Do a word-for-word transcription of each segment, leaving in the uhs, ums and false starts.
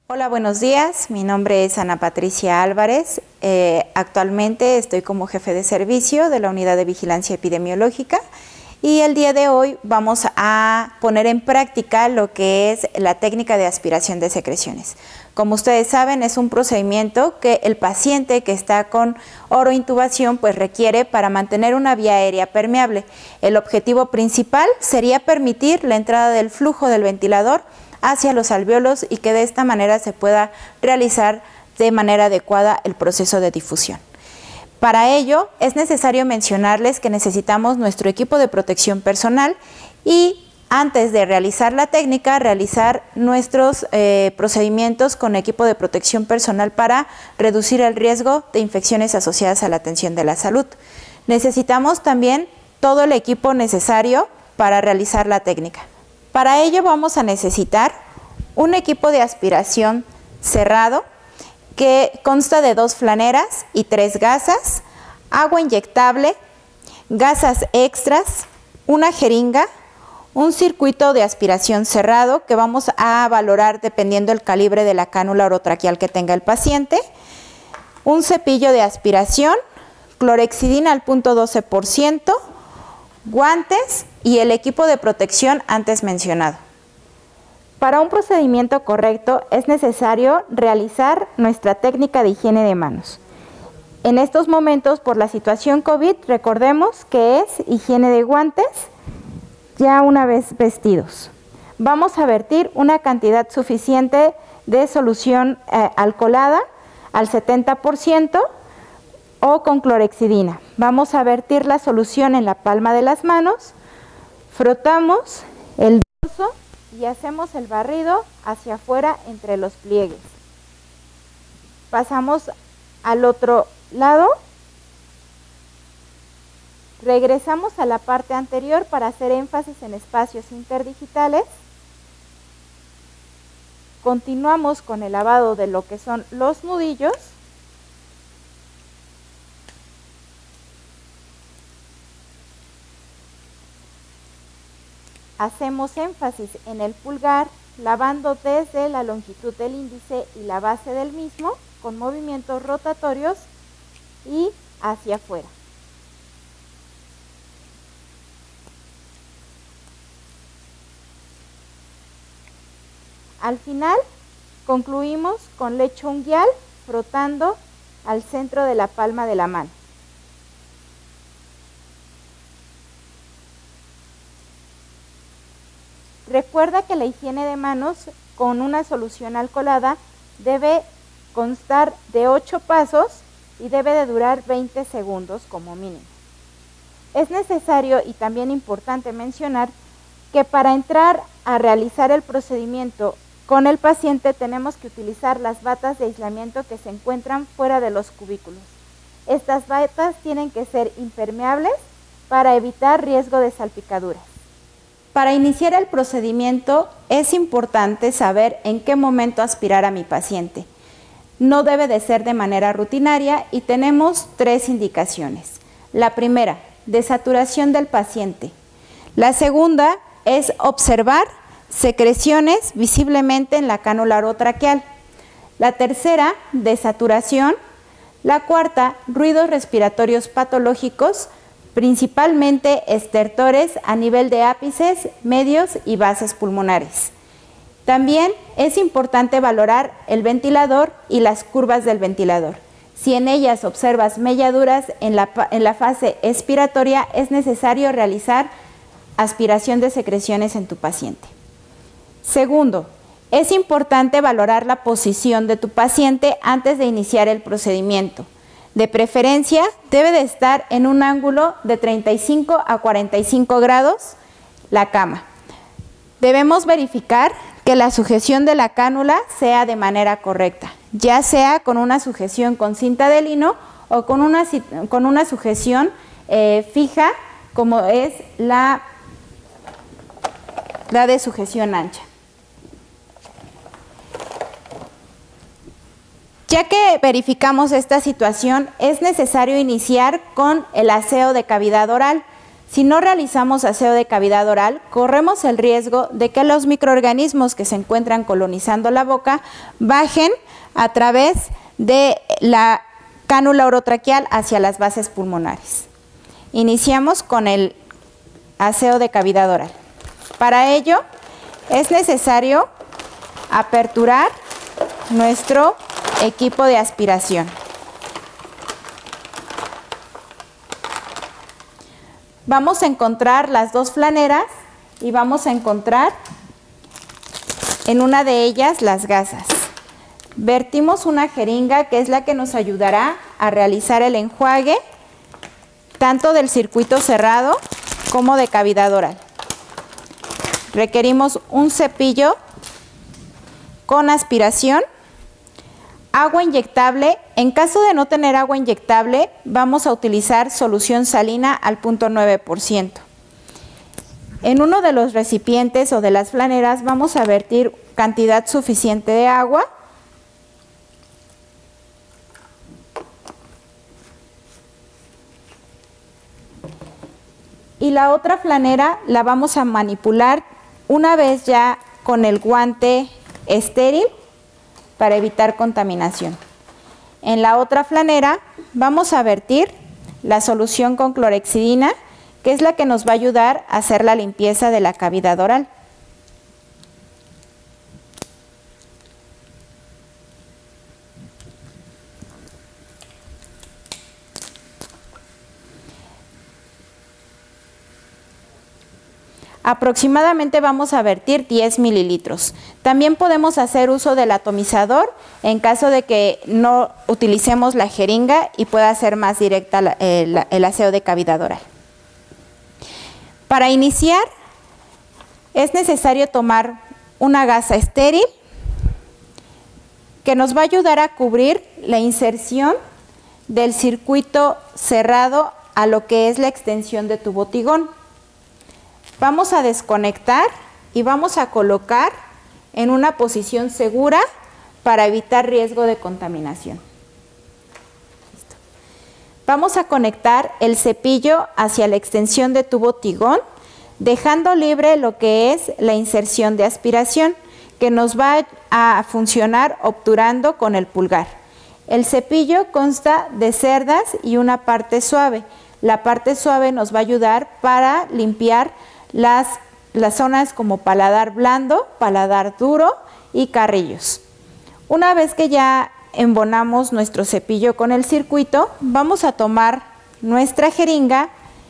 Hola, buenos días. Mi nombre es Ana Patricia Álvarez. Eh, actualmente estoy como jefe de servicio de la Unidad de Vigilancia Epidemiológica y el día de hoy vamos a poner en práctica lo que es la técnica de aspiración de secreciones. Como ustedes saben, es un procedimiento que el paciente que está con orointubación pues requiere para mantener una vía aérea permeable. El objetivo principal sería permitir la entrada del flujo del ventilador hacia los alvéolos y que de esta manera se pueda realizar de manera adecuada el proceso de difusión. Para ello es necesario mencionarles que necesitamos nuestro equipo de protección personal y antes de realizar la técnica, realizar nuestros eh, procedimientos con equipo de protección personal para reducir el riesgo de infecciones asociadas a la atención de la salud. Necesitamos también todo el equipo necesario para realizar la técnica. Para ello vamos a necesitar un equipo de aspiración cerrado que consta de dos flaneras y tres gasas, agua inyectable, gasas extras, una jeringa, un circuito de aspiración cerrado que vamos a valorar dependiendo del calibre de la cánula orotraqueal que tenga el paciente, un cepillo de aspiración, clorhexidina al punto doce por ciento, guantes y el equipo de protección antes mencionado. Para un procedimiento correcto es necesario realizar nuestra técnica de higiene de manos. En estos momentos, por la situación COVID, recordemos que es higiene de guantes ya una vez vestidos. Vamos a vertir una cantidad suficiente de solución eh, alcoholada al setenta por ciento o con clorhexidina. Vamos a vertir la solución en la palma de las manos, frotamos el dorso y hacemos el barrido hacia afuera entre los pliegues. Pasamos al otro lado, regresamos a la parte anterior para hacer énfasis en espacios interdigitales, continuamos con el lavado de lo que son los nudillos, hacemos énfasis en el pulgar, lavando desde la longitud del índice y la base del mismo, con movimientos rotatorios y hacia afuera. Al final, concluimos con leche unguial frotando al centro de la palma de la mano. Recuerda que la higiene de manos con una solución alcoholada debe constar de ocho pasos y debe de durar veinte segundos como mínimo. Es necesario y también importante mencionar que para entrar a realizar el procedimiento con el paciente tenemos que utilizar las batas de aislamiento que se encuentran fuera de los cubículos. Estas batas tienen que ser impermeables para evitar riesgo de salpicaduras. Para iniciar el procedimiento es importante saber en qué momento aspirar a mi paciente. No debe de ser de manera rutinaria y tenemos tres indicaciones. La primera, desaturación del paciente. La segunda es observar secreciones visiblemente en la cánula orotraqueal. La tercera, desaturación. La cuarta, ruidos respiratorios patológicos, principalmente estertores a nivel de ápices, medios y bases pulmonares. También es importante valorar el ventilador y las curvas del ventilador. Si en ellas observas melladuras en la, en la fase expiratoria, es necesario realizar aspiración de secreciones en tu paciente. Segundo, es importante valorar la posición de tu paciente antes de iniciar el procedimiento. De preferencia, debe de estar en un ángulo de treinta y cinco a cuarenta y cinco grados la cama. Debemos verificar que la sujeción de la cánula sea de manera correcta, ya sea con una sujeción con cinta de lino o con una, con una sujeción eh, fija, como es la, la de sujeción ancha. Ya que verificamos esta situación, es necesario iniciar con el aseo de cavidad oral. Si no realizamos aseo de cavidad oral, corremos el riesgo de que los microorganismos que se encuentran colonizando la boca bajen a través de la cánula orotraqueal hacia las bases pulmonares. Iniciamos con el aseo de cavidad oral. Para ello, es necesario aperturar nuestro equipo de aspiración. Vamos a encontrar las dos flaneras y vamos a encontrar en una de ellas las gasas. Vertimos una jeringa que es la que nos ayudará a realizar el enjuague tanto del circuito cerrado como de cavidad oral. Requerimos un cepillo con aspiración, agua inyectable. En caso de no tener agua inyectable, vamos a utilizar solución salina al cero punto nueve por ciento. En uno de los recipientes o de las flaneras vamos a vertir cantidad suficiente de agua. Y la otra flanera la vamos a manipular una vez ya con el guante estéril para evitar contaminación. En la otra flanera vamos a vertir la solución con clorhexidina, que es la que nos va a ayudar a hacer la limpieza de la cavidad oral. Aproximadamente vamos a vertir diez mililitros. También podemos hacer uso del atomizador en caso de que no utilicemos la jeringa y pueda ser más directa la, el, el aseo de cavidad oral. Para iniciar es necesario tomar una gasa estéril que nos va a ayudar a cubrir la inserción del circuito cerrado a lo que es la extensión de tu botigón. Vamos a desconectar y vamos a colocar en una posición segura para evitar riesgo de contaminación. Listo. Vamos a conectar el cepillo hacia la extensión de tu botigón, dejando libre lo que es la inserción de aspiración, que nos va a funcionar obturando con el pulgar. El cepillo consta de cerdas y una parte suave. La parte suave nos va a ayudar para limpiar Las, las zonas como paladar blando, paladar duro y carrillos. Una vez que ya embonamos nuestro cepillo con el circuito, vamos a tomar nuestra jeringa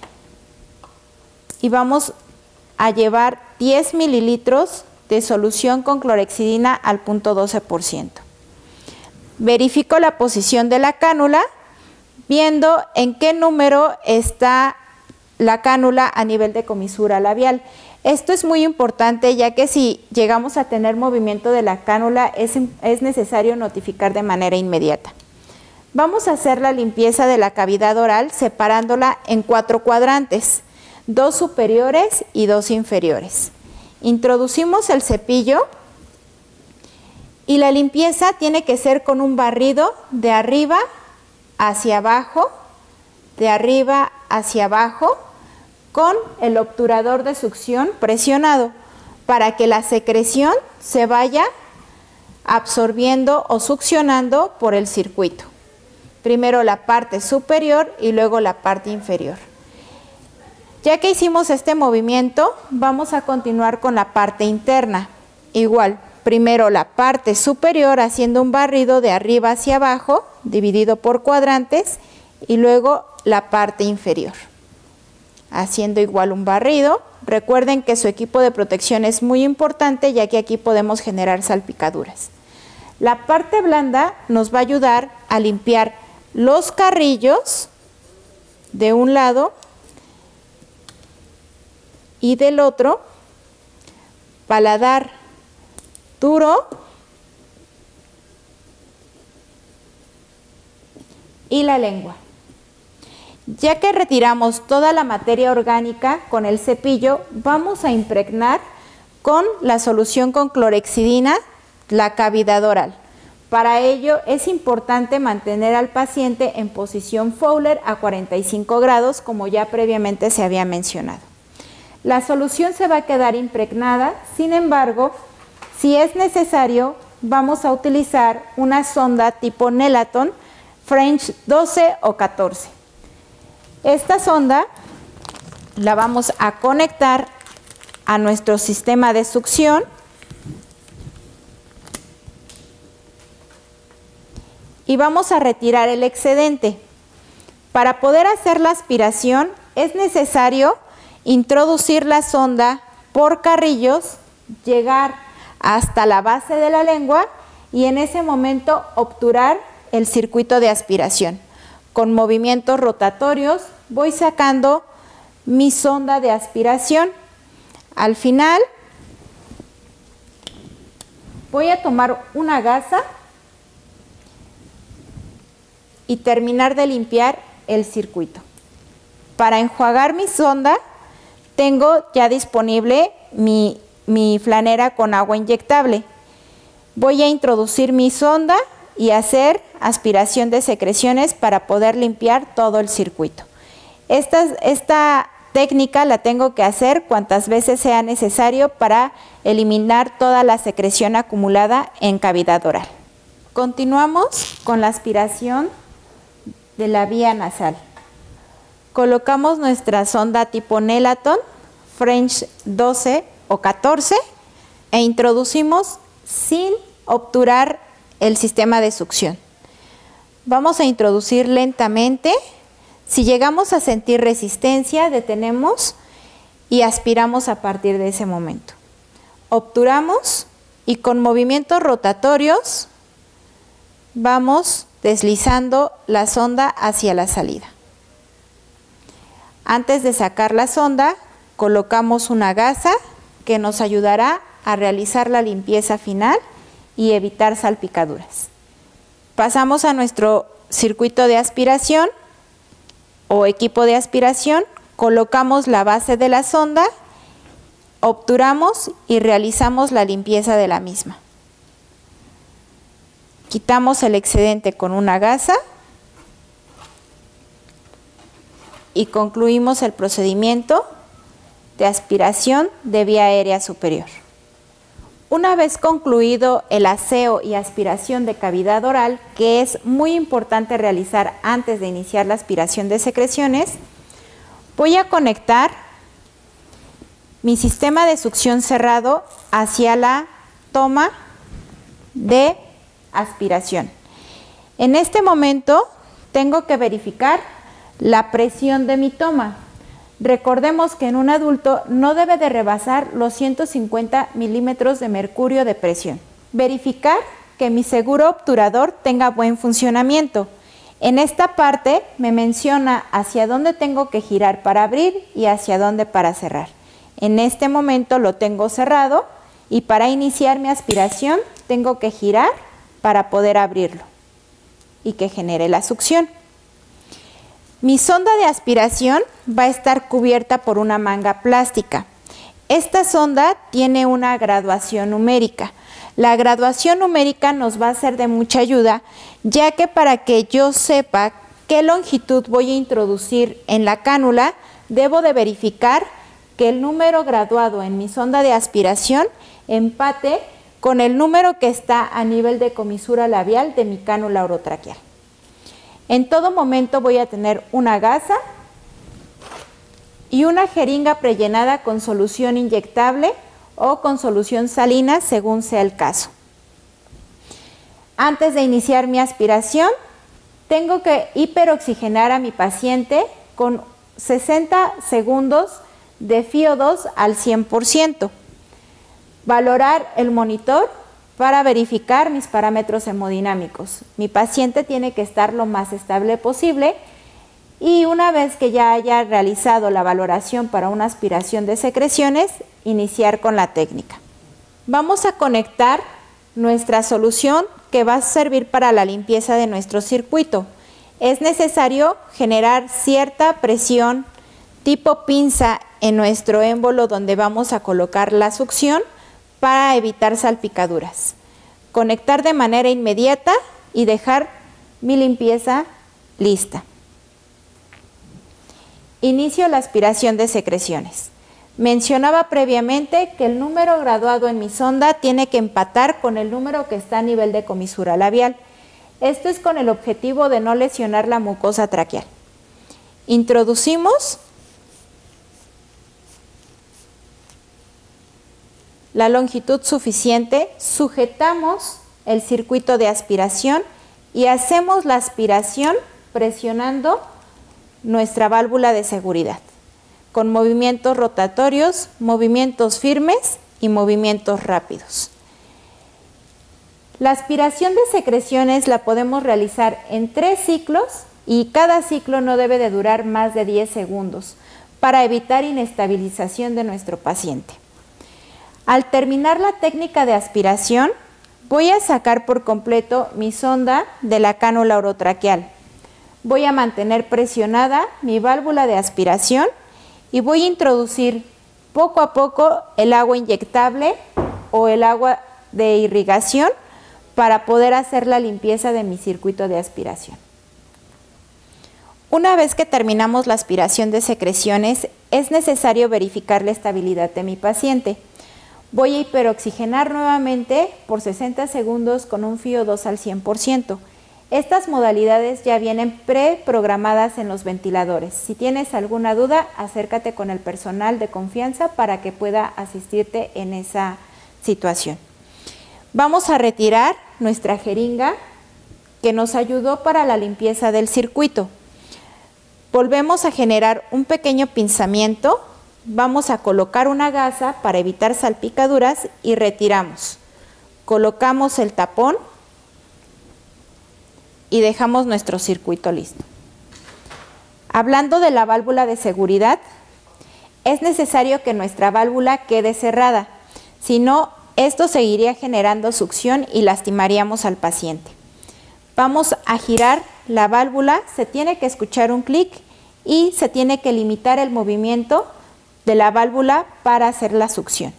y vamos a llevar diez mililitros de solución con clorhexidina al cero punto doce por ciento. Verifico la posición de la cánula, viendo en qué número está la cánula a nivel de comisura labial. Esto es muy importante, ya que si llegamos a tener movimiento de la cánula es, es necesario notificar de manera inmediata. Vamos a hacer la limpieza de la cavidad oral separándola en cuatro cuadrantes, dos superiores y dos inferiores. Introducimos el cepillo y la limpieza tiene que ser con un barrido de arriba hacia abajo, de arriba hacia abajo, con el obturador de succión presionado para que la secreción se vaya absorbiendo o succionando por el circuito. Primero la parte superior y luego la parte inferior. Ya que hicimos este movimiento, vamos a continuar con la parte interna. Igual, primero la parte superior haciendo un barrido de arriba hacia abajo, dividido por cuadrantes, y luego la parte inferior, haciendo igual un barrido. Recuerden que su equipo de protección es muy importante, ya que aquí podemos generar salpicaduras. La parte blanda nos va a ayudar a limpiar los carrillos de un lado y del otro, paladar duro y la lengua. Ya que retiramos toda la materia orgánica con el cepillo, vamos a impregnar con la solución con clorhexidina la cavidad oral. Para ello es importante mantener al paciente en posición Fowler a cuarenta y cinco grados, como ya previamente se había mencionado. La solución se va a quedar impregnada, sin embargo, si es necesario, vamos a utilizar una sonda tipo Nelaton French doce o catorce. Esta sonda la vamos a conectar a nuestro sistema de succión y vamos a retirar el excedente. Para poder hacer la aspiración es necesario introducir la sonda por carrillos, llegar hasta la base de la lengua y en ese momento obturar el circuito de aspiración. Con movimientos rotatorios voy sacando mi sonda de aspiración. Al final voy a tomar una gasa y terminar de limpiar el circuito. Para enjuagar mi sonda tengo ya disponible mi, mi flanera con agua inyectable. Voy a introducir mi sonda y hacer aspiración de secreciones para poder limpiar todo el circuito. Esta, esta técnica la tengo que hacer cuantas veces sea necesario para eliminar toda la secreción acumulada en cavidad oral. Continuamos con la aspiración de la vía nasal. Colocamos nuestra sonda tipo Nelaton French doce o catorce e introducimos sin obturar el sistema de succión. Vamos a introducir lentamente. Si llegamos a sentir resistencia, detenemos y aspiramos a partir de ese momento. Obturamos y con movimientos rotatorios vamos deslizando la sonda hacia la salida. Antes de sacar la sonda, colocamos una gasa que nos ayudará a realizar la limpieza final y evitar salpicaduras. Pasamos a nuestro circuito de aspiración o equipo de aspiración, colocamos la base de la sonda, obturamos y realizamos la limpieza de la misma. Quitamos el excedente con una gasa y concluimos el procedimiento de aspiración de vía aérea superior. Una vez concluido el aseo y aspiración de cavidad oral, que es muy importante realizar antes de iniciar la aspiración de secreciones, voy a conectar mi sistema de succión cerrado hacia la toma de aspiración. En este momento tengo que verificar la presión de mi toma. Recordemos que en un adulto no debe de rebasar los ciento cincuenta milímetros de mercurio de presión. Verificar que mi seguro obturador tenga buen funcionamiento. En esta parte me menciona hacia dónde tengo que girar para abrir y hacia dónde para cerrar. En este momento lo tengo cerrado y para iniciar mi aspiración tengo que girar para poder abrirlo y que genere la succión. Mi sonda de aspiración va a estar cubierta por una manga plástica. Esta sonda tiene una graduación numérica. La graduación numérica nos va a ser de mucha ayuda, ya que para que yo sepa qué longitud voy a introducir en la cánula, debo de verificar que el número graduado en mi sonda de aspiración empate con el número que está a nivel de comisura labial de mi cánula orotraqueal. En todo momento voy a tener una gasa y una jeringa prellenada con solución inyectable o con solución salina, según sea el caso. Antes de iniciar mi aspiración, tengo que hiperoxigenar a mi paciente con sesenta segundos de F I O dos al cien por ciento. Valorar el monitor para verificar mis parámetros hemodinámicos. Mi paciente tiene que estar lo más estable posible y una vez que ya haya realizado la valoración para una aspiración de secreciones, iniciar con la técnica. Vamos a conectar nuestra solución que va a servir para la limpieza de nuestro circuito. Es necesario generar cierta presión tipo pinza en nuestro émbolo donde vamos a colocar la succión para evitar salpicaduras. conectar de manera inmediata y dejar mi limpieza lista. Inicio la aspiración de secreciones. Mencionaba previamente que el número graduado en mi sonda tiene que empatar con el número que está a nivel de comisura labial. Esto es con el objetivo de no lesionar la mucosa traqueal. Introducimos la longitud suficiente, sujetamos el circuito de aspiración y hacemos la aspiración presionando nuestra válvula de seguridad, con movimientos rotatorios, movimientos firmes y movimientos rápidos. La aspiración de secreciones la podemos realizar en tres ciclos y cada ciclo no debe de durar más de diez segundos para evitar inestabilización de nuestro paciente. Al terminar la técnica de aspiración, voy a sacar por completo mi sonda de la cánula orotraqueal. Voy a mantener presionada mi válvula de aspiración y voy a introducir poco a poco el agua inyectable o el agua de irrigación para poder hacer la limpieza de mi circuito de aspiración. Una vez que terminamos la aspiración de secreciones, es necesario verificar la estabilidad de mi paciente. Voy a hiperoxigenar nuevamente por sesenta segundos con un F I O dos al cien por ciento. Estas modalidades ya vienen preprogramadas en los ventiladores. Si tienes alguna duda, acércate con el personal de confianza para que pueda asistirte en esa situación. Vamos a retirar nuestra jeringa que nos ayudó para la limpieza del circuito. Volvemos a generar un pequeño pinzamiento. Vamos a colocar una gasa para evitar salpicaduras y retiramos. Colocamos el tapón y dejamos nuestro circuito listo. Hablando de la válvula de seguridad, es necesario que nuestra válvula quede cerrada, si no, esto seguiría generando succión y lastimaríamos al paciente. Vamos a girar la válvula, se tiene que escuchar un clic y se tiene que limitar el movimiento de la válvula para hacer la succión.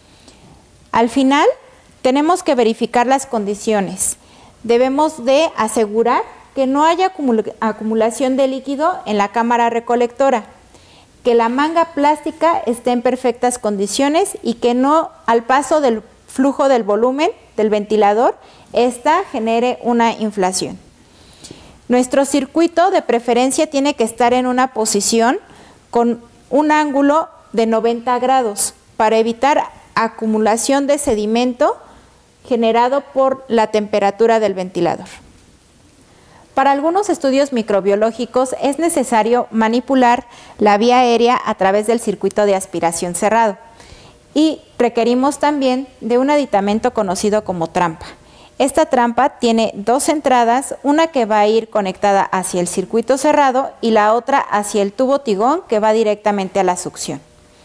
Al final tenemos que verificar las condiciones. Debemos de asegurar que no haya acumul- acumulación de líquido en la cámara recolectora, que la manga plástica esté en perfectas condiciones y que no al paso del flujo del volumen del ventilador, esta genere una inflación. Nuestro circuito de preferencia tiene que estar en una posición con un ángulo de noventa grados para evitar acumulación de sedimento generado por la temperatura del ventilador. Para algunos estudios microbiológicos es necesario manipular la vía aérea a través del circuito de aspiración cerrado y requerimos también de un aditamento conocido como trampa. Esta trampa tiene dos entradas, una que va a ir conectada hacia el circuito cerrado y la otra hacia el tubo tigón que va directamente a la succión.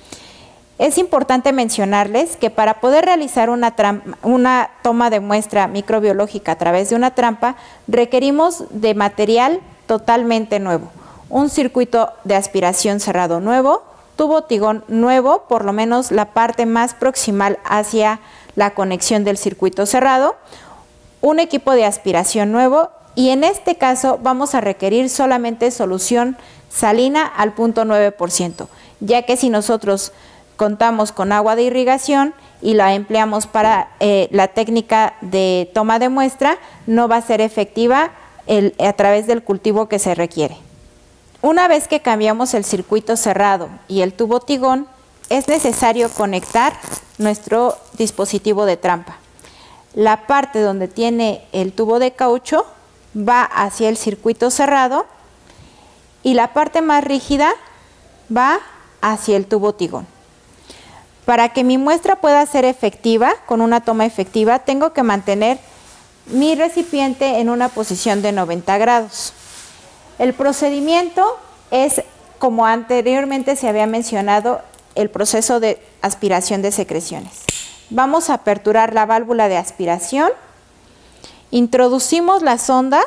Es importante mencionarles que para poder realizar una, una toma de muestra microbiológica a través de una trampa, requerimos de material totalmente nuevo, un circuito de aspiración cerrado nuevo, tubo tigón nuevo, por lo menos la parte más proximal hacia la conexión del circuito cerrado, un equipo de aspiración nuevo y en este caso vamos a requerir solamente solución salina al cero punto nueve por ciento, ya que si nosotros contamos con agua de irrigación y la empleamos para eh, la técnica de toma de muestra, no va a ser efectiva el, a través del cultivo que se requiere. Una vez que cambiamos el circuito cerrado y el tubo tigón, es necesario conectar nuestro dispositivo de trampa. La parte donde tiene el tubo de caucho va hacia el circuito cerrado y la parte más rígida va hacia el tubo tigón. Para que mi muestra pueda ser efectiva, con una toma efectiva, tengo que mantener mi recipiente en una posición de noventa grados. El procedimiento es, como anteriormente se había mencionado, el proceso de aspiración de secreciones. Vamos a aperturar la válvula de aspiración, introducimos la sonda,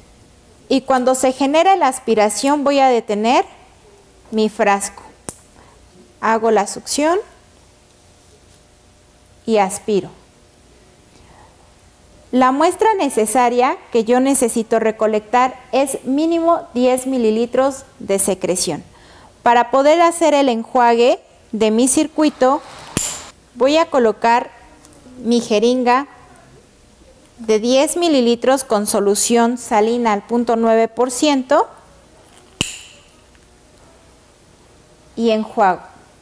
y cuando se genere la aspiración voy a detener mi frasco. hago la succión y aspiro. La muestra necesaria que yo necesito recolectar es mínimo diez mililitros de secreción. Para poder hacer el enjuague de mi circuito, voy a colocar mi jeringa de diez mililitros con solución salina al punto nueve por ciento y enjuago.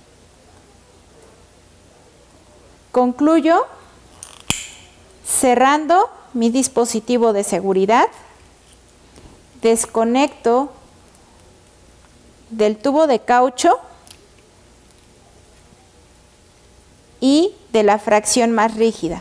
Concluyo cerrando mi dispositivo de seguridad, desconecto del tubo de caucho y de la fracción más rígida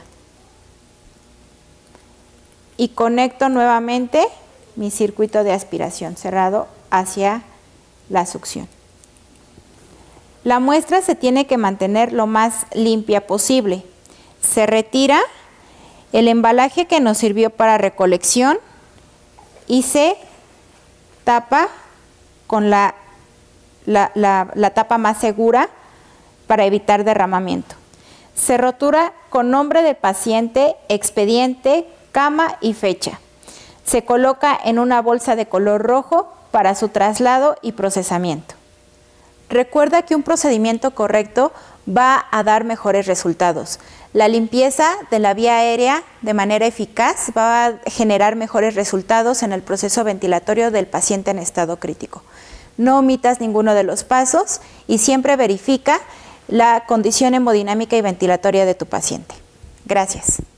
y conecto nuevamente mi circuito de aspiración cerrado hacia la succión. La muestra se tiene que mantener lo más limpia posible. Se retira el embalaje que nos sirvió para recolección y se tapa con la, la, la, la tapa más segura para evitar derramamiento. Se rotura con nombre del paciente, expediente, cama y fecha. Se coloca en una bolsa de color rojo para su traslado y procesamiento. Recuerda que un procedimiento correcto va a dar mejores resultados. La limpieza de la vía aérea de manera eficaz va a generar mejores resultados en el proceso ventilatorio del paciente en estado crítico. No omitas ninguno de los pasos y siempre verifica la condición hemodinámica y ventilatoria de tu paciente. Gracias.